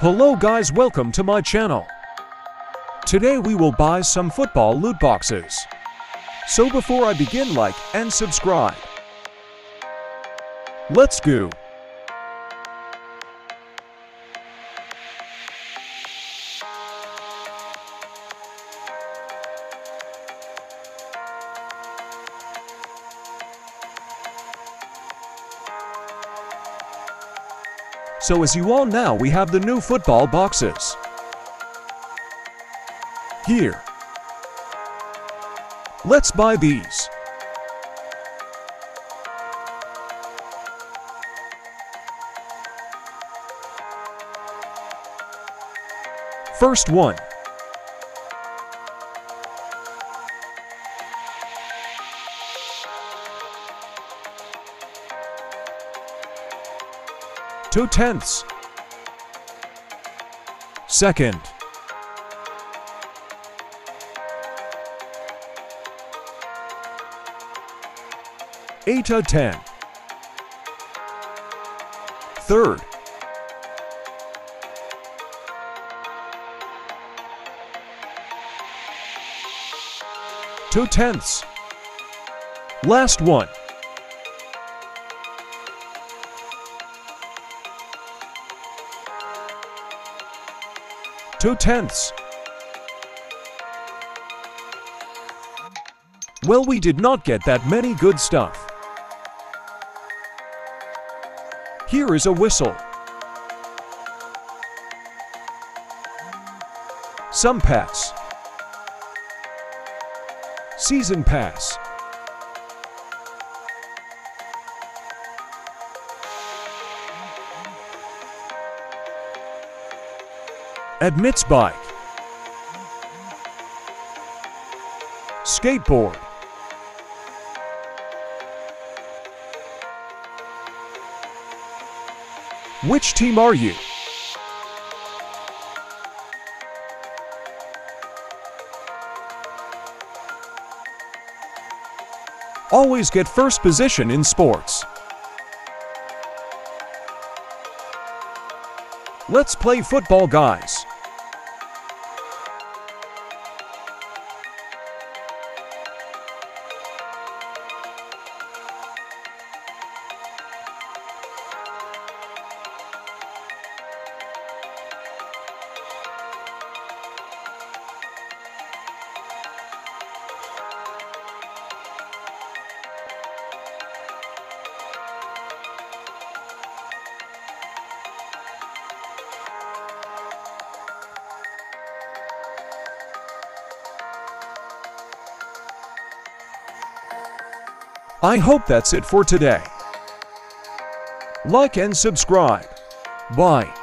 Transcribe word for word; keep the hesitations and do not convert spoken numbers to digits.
Hello guys, welcome to my channel. Today we will buy some football loot boxes. So before I begin, like and subscribe. Let's go. So as you all know, we have the new football boxes. Here. Let's buy these. First one. Two tenths. Second. Eight out of ten. Third. Two tenths. Last one. Two tenths. Well, we did not get that many good stuff. Here is a whistle. Some pass. Season pass. Admits bike. Skateboard. Which team are you? Always get first position in sports. Let's play football, guys. I hope that's it for today. Like and subscribe. Bye.